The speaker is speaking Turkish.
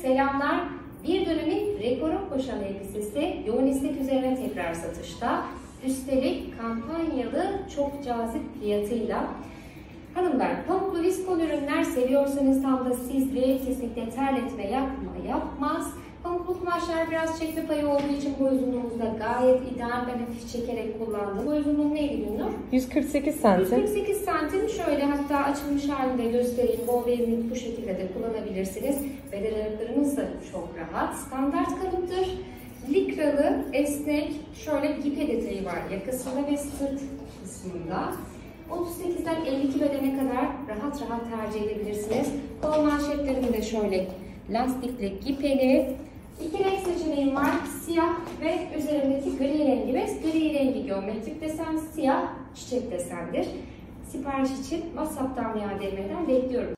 selamlar. Bir dönemin rekoru koşan elbisesi yoğun istek üzerine tekrar satışta. Üstelik kampanyalı çok cazip fiyatıyla. Hanımlar, pamuklu viskon ürünler seviyorsanız tam da sizleri kesinlikle terletme yapmaz. Pamuklu kumaşlar biraz çekme payı olduğu için bu uzunluğumuzda gayet ideal. Ben hafif çekerek kullandım. Bu uzunluğum neydi Gülnur? 148 santim. 148 santim. Şöyle hatta açılmış halinde göstereyim. Bol verimlilik bu şekilde de kullanabilirsiniz. Beden aralıklarınız da çok rahat. Standart kalıptır. Likralı, esnek, şöyle ipe detayı var yakasında ve sırt kısmında. 38'den 52 bedene kadar rahat tercih edebilirsiniz. Kol manşetlerini de şöyle lastikli, ipeli. İki renk seçeneğim var. Siyah ve üzerindeki gri rengi ve gri rengi geometrik desen, siyah çiçek desendir. Sipariş için WhatsApp'tan veya DM'den bekliyorum.